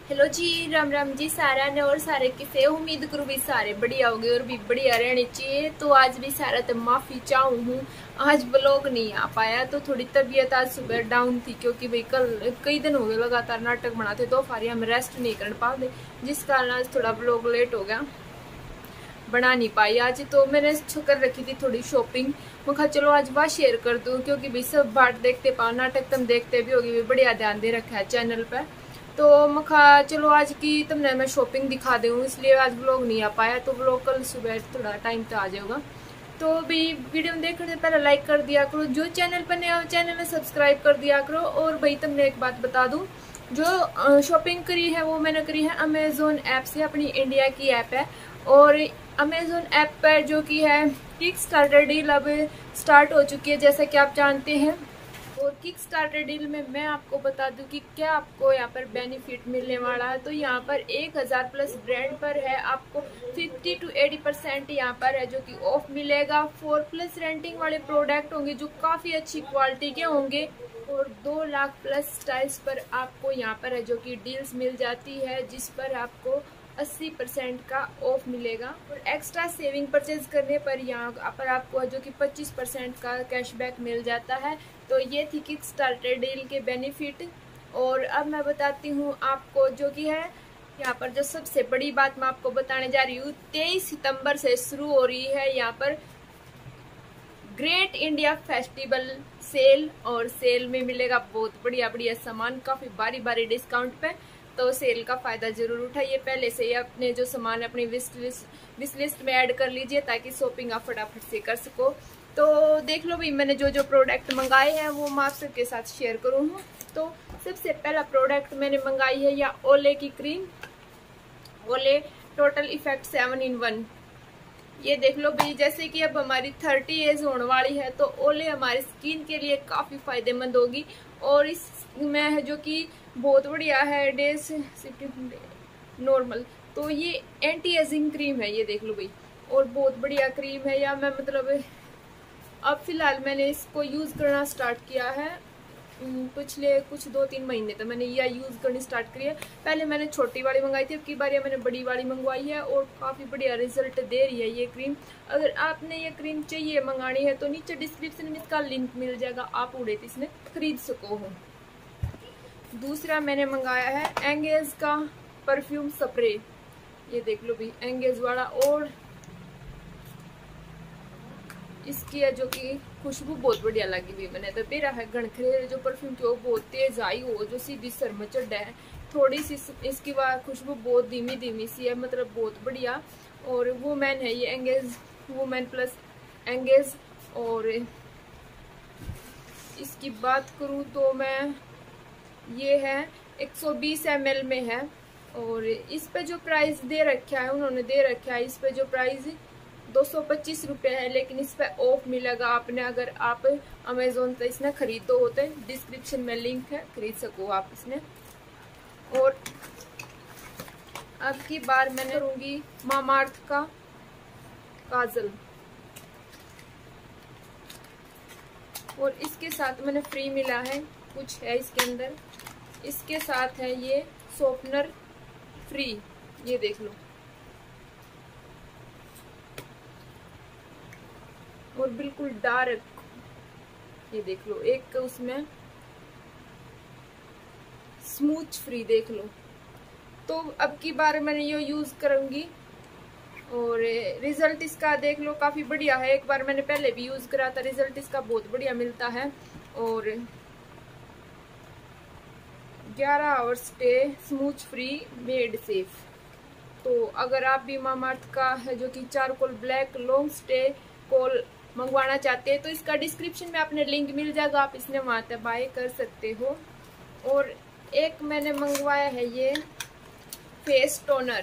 Hello ji, Ram Ram ji सारा ने और सारे किसे उम्मीद करूँ भी सारे बढ़िया होगे और भी बढ़िया रहने चाहिए। तो आज भी सारा तो माफ़ी चाहूँ हूँ, आज ब्लॉग नहीं आ पाया। तो थोड़ी तबीयत आज सुबह डाउन थी क्योंकि भाई कल कई दिन हो गए लगातार नाटक बनाते, तो फारी हम रेस्ट नहीं कर पाते, जिस कारण आज थोड़ा ब्लॉग लेट हो गया, बना नहीं पाई आज। तो मैंने कर रखी थी थोड़ी शॉपिंग, मैं कहा चलो आज बात शेयर कर दूँ क्योंकि भाई सब बाट देखते पाओ, नाटक तुम देखते भी होगी, बढ़िया ध्यान दे रखा है चैनल पर। तो मखा चलो आज की तुमने मैं शॉपिंग दिखा दूँ, इसलिए आज व्लॉग नहीं आ पाया। तो व्लॉग कल सुबह थोड़ा टाइम तो आ जाएगा। तो भी वीडियो में देखने से पहले लाइक कर दिया करो, जो चैनल पर नया हो चैनल में सब्सक्राइब कर दिया करो। और भाई तुमने एक बात बता दूं, जो शॉपिंग करी है वो मैंने करी है अमेजोन ऐप से, अपनी इंडिया की ऐप है। और अमेजोन ऐप पर जो कि है किक स्टार्टर डील अब स्टार्ट हो चुकी है, जैसा कि आप जानते हैं। और किक स्टार्टर डील में मैं आपको बता दूं कि क्या आपको यहाँ पर बेनिफिट मिलने वाला है। तो यहाँ पर 1000 प्लस ब्रांड पर है, आपको 50 to 80% यहाँ पर है जो कि ऑफ मिलेगा। 4+ रेंटिंग वाले प्रोडक्ट होंगे जो काफ़ी अच्छी क्वालिटी के होंगे। और 2 लाख प्लस स्टाइल्स पर आपको यहाँ पर है जो कि डील्स मिल जाती है, जिस पर आपको 80% का ऑफ मिलेगा। और एक्स्ट्रा सेविंग परचेज करने पर यहाँ पर आपको जो कि 25% का कैशबैक मिल जाता है। तो ये थी किक स्टार्टर डील के बेनिफिट। और अब मैं बताती हूँ आपको जो कि है यहाँ पर जो सबसे बड़ी बात मैं आपको बताने जा रही हूँ, 23 सितंबर से शुरू हो रही है यहाँ पर ग्रेट इंडिया फेस्टिवल सेल। और सेल में मिलेगा बहुत बढ़िया बढ़िया सामान, काफी बारी बारी डिस्काउंट पे। तो सेल का फायदा जरूर उठाइए, पहले से ही अपने जो सामान अपनी विश लिस्ट में ऐड कर लीजिए ताकि शॉपिंग आप फटाफट से कर सको। तो देख लो भाई, मैंने जो जो प्रोडक्ट मंगाए हैं वो मैं आप सबके साथ शेयर करूँ। तो सबसे पहला प्रोडक्ट मैंने मंगाई है या ओले की क्रीम, ओले टोटल इफेक्ट 7 in 1। ये देख लो भाई, जैसे कि अब हमारी 30 एज होने वाली है तो ओले हमारी स्किन के लिए काफी फायदेमंद होगी। और इसमें है जो कि बहुत बढ़िया है डेज नॉर्मल। तो ये एंटी एजिंग क्रीम है, ये देख लो भाई, और बहुत बढ़िया क्रीम है। या मैं मतलब अब फिलहाल मैंने इसको यूज करना स्टार्ट किया है, पिछले कुछ 2-3 महीने तक मैंने यह यूज करनी स्टार्ट करी है। पहले मैंने छोटी वाली मंगाई थी, अब की बार मैंने बड़ी वाली मंगवाई है और काफी बढ़िया रिजल्ट दे रही है ये क्रीम। अगर आपने ये क्रीम चाहिए मंगानी है तो नीचे डिस्क्रिप्शन में इसका लिंक मिल जाएगा, आप उड़े इसमें खरीद सको हो। दूसरा मैंने मंगाया है एंगेज का परफ्यूम स्प्रे, ये देख लो भाई एंगेज वाला। और इसकी है जो कि खुशबू बहुत बढ़िया लगी हुई, मैंने तो मेरा है गणखरे जो परफ्यूम की वो बहुत तेज आई हो, जो सीधी सर में चढ़ा है। थोड़ी सी इसकी खुशबू बहुत धीमी धीमी सी है, मतलब बहुत बढ़िया। और वुमेन है ये एंगेज, वुमेन प्लस एंगेज। और इसकी बात करूँ तो मैं ये है 120 ml में है। और इस पे जो प्राइस दे रखा है उन्होंने दे रखा है, इस पे जो प्राइस 225 रुपये है, लेकिन इस पे ऑफ मिलेगा आपने अगर आप अमेजोन से इसने खरीदो होते। डिस्क्रिप्शन में लिंक है, खरीद सको आप इसने। और अब की बार मैंने करूंगी मामाअर्थ का काजल, और इसके साथ मैंने फ्री मिला है कुछ है इसके अंदर, इसके साथ है ये शॉर्पनर फ्री, ये देख लो। और बिल्कुल डार्क, ये देख लो, एक उसमें स्मूथ फ्री देख लो। तो अब की बार मैंने ये यूज करूंगी और रिजल्ट इसका देख लो काफी बढ़िया है। एक बार मैंने पहले भी यूज करा था, रिजल्ट इसका बहुत बढ़िया मिलता है। और 11 hours stay smooth free made safe. तो अगर आप भी मामाअर्थ का है जो कि charcoal black long stay kohl मंगवाना चाहते हैं तो इसका डिस्क्रिप्शन में आपने लिंक मिल जाएगा, आप इसने वहां तक बाय कर सकते हो। और एक मैंने मंगवाया है ये फेस टोनर,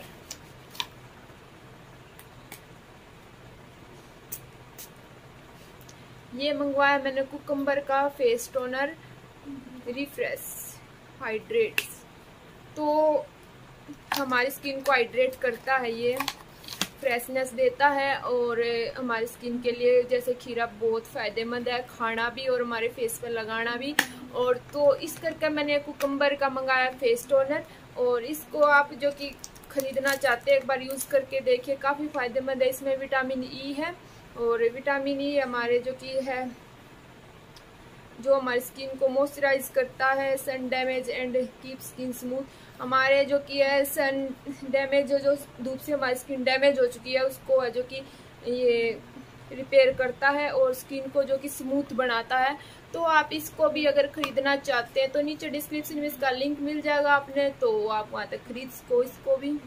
ये मंगवाया मैंने कुकुम्बर का फेस टोनर रिफ्रेश हाइड्रेट्स। तो हमारी स्किन को हाइड्रेट करता है, ये फ्रेशनेस देता है और हमारी स्किन के लिए जैसे खीरा बहुत फायदेमंद है, खाना भी और हमारे फेस पर लगाना भी। और तो इस करके मैंने कुकुम्बर का मंगाया फेस टोनर। और इसको आप जो कि खरीदना चाहते हैं एक बार यूज़ करके देखिए, काफ़ी फायदेमंद है। इसमें विटामिन ई है और विटामिन ई हमारे जो कि है जो हमारी स्किन को मॉइस्चराइज करता है, sun damage and keep skin smooth. हमारे जो कि है सन डैमेज जो धूप से हमारी स्किन डैमेज हो चुकी है उसको है जो कि ये रिपेयर करता है और स्किन को जो कि स्मूथ बनाता है। तो आप इसको भी अगर खरीदना चाहते हैं तो नीचे डिस्क्रिप्शन में इसका लिंक मिल जाएगा आपने, तो आप वहां तक खरीद सको इसको भी।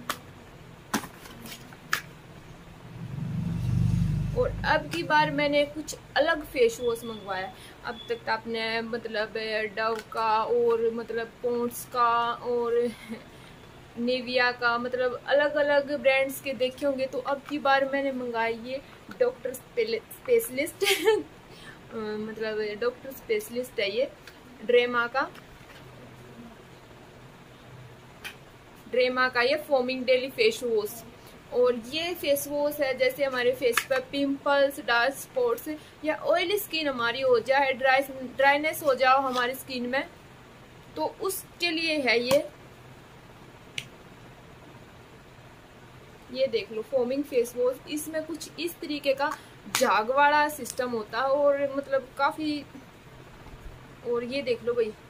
और अब की बार मैंने कुछ अलग फेस वॉश मंगवाया। अब तक आपने मतलब डव का और मतलब पॉन्ड्स का और निविया का मतलब अलग अलग ब्रांड्स के देखे होंगे, तो अब की बार मैंने मंगाई ये डॉक्टर स्पेशलिस्ट मतलब डॉक्टर स्पेशलिस्ट है ये ड्रेमा का ये फोमिंग डेली फेस वॉश। और ये फेस वॉश है जैसे हमारे फेस पर पिंपल्स, डार्क स्पॉट्स या ऑयली स्किन हमारी हो जाए, ड्राइनेस हो जाओ हमारी स्किन में, तो उसके लिए है ये देख लो फोमिंग फेस वॉश। इसमें कुछ इस तरीके का झाग वाला सिस्टम होता है और मतलब काफी, और ये देख लो भाई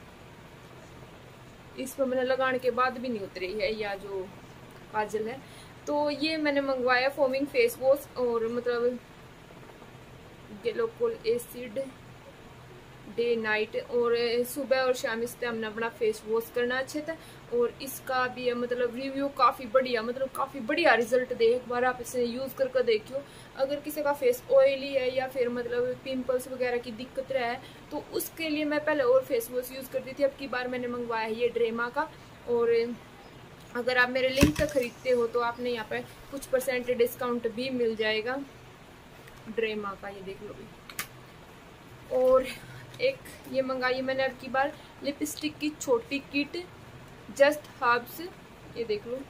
इसमें मैंने लगाने के बाद भी नहीं उतरी है या जो काजल है। तो ये मैंने मंगवाया फोमिंग फेस वॉश और मतलब ग्लिसरॉल एसिड डे नाइट, और सुबह और शाम इससे हमने अपना फेस वॉश करना अच्छे से। और इसका भी मतलब रिव्यू काफ़ी बढ़िया, मतलब काफ़ी बढ़िया रिजल्ट दे। एक बार आप इसे यूज़ करके देखियो। अगर किसी का फेस ऑयली है या फिर मतलब पिंपल्स वगैरह की दिक्कत रहा है तो उसके लिए मैं पहले और फेस वॉश यूज़ करती थी, अब की बार मैंने मंगवाया है ये ड्रेमा का। और अगर आप मेरे लिंक से खरीदते हो तो आपने यहाँ पर कुछ % डिस्काउंट भी मिल जाएगा ड्रेमा का, ये देख लो भी। और एक ये मंगाई मैंने अब की बार लिपस्टिक की छोटी किट जस्ट हर्ब्स, ये देख लो।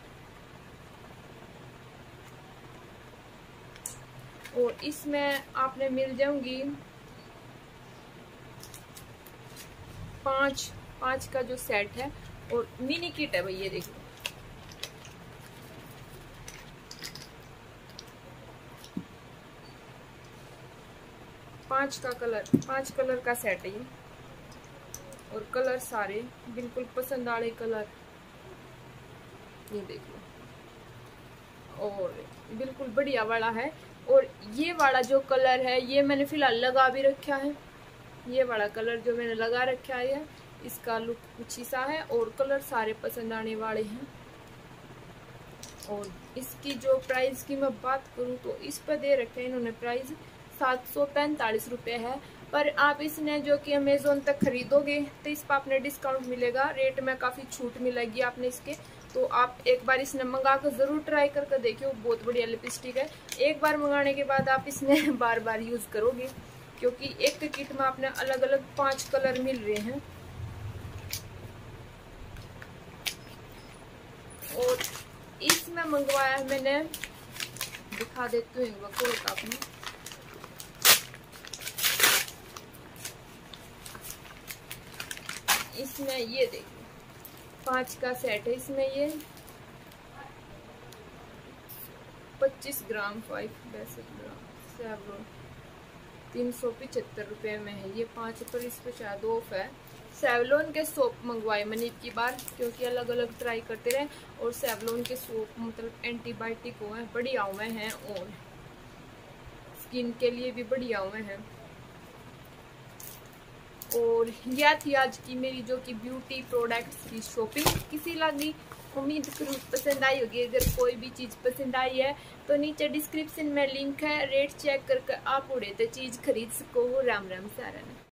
और इसमें आपने मिल जाऊंगी 5 का जो सेट है और मिनी किट है भाई, ये देख लो। पांच कलर का सेट है ये, और कलर सारे बिल्कुल पसंद आए कलर, ये देख लो। और बिल्कुल बढ़िया वाला है। और ये वाला जो कलर है ये मैंने फिलहाल लगा भी रखा है। ये वाला कलर जो मैंने लगा रखा है इसका लुक कुछ ही सा है और कलर सारे पसंद आने वाले हैं। और इसकी जो प्राइस की मैं बात करूं तो इस पर दे रखे हैं इन्होंने प्राइस 745 रुपये है। पर आप इसने जो कि अमेजोन तक खरीदोगे तो इस पर आपने डिस्काउंट मिलेगा, रेट में काफ़ी छूट मिलेगी आपने इसके। तो आप एक बार इसने मंगा कर ज़रूर ट्राई करके देखियो, बहुत बढ़िया लिपस्टिक है। एक बार मंगाने के बाद आप इसने बार बार यूज़ करोगे, क्योंकि एक किट में आपने अलग अलग 5 कलर मिल रहे हैं। और इसमें मंगवाया है मैंने, दिखा देती हूँ खोल का आपने। इसमें ये देखिए 5 का सेट है, इसमें ये 25 ग्राम 62 ग्राम सेवलॉन 375 रुपये में है ये 5 पर। इस पर शायद ऑफ है। सेवलॉन के सोप मंगवाए मैंने एक की बार, क्योंकि अलग अलग ट्राई करते रहे। और सेवलॉन के सोप मतलब एंटीबायोटिक हुए हैं, बढ़िया हुए हैं और स्किन के लिए भी बढ़िया हुए हैं। और यह थी आज की मेरी जो कि ब्यूटी प्रोडक्ट्स की शॉपिंग। किसी लगी उम्मीद करूँ पसंद आई होगी। अगर कोई भी चीज़ पसंद आई है तो नीचे डिस्क्रिप्शन में लिंक है, रेट चेक करके आप उड़े तो चीज़ खरीद सको। राम राम सारा।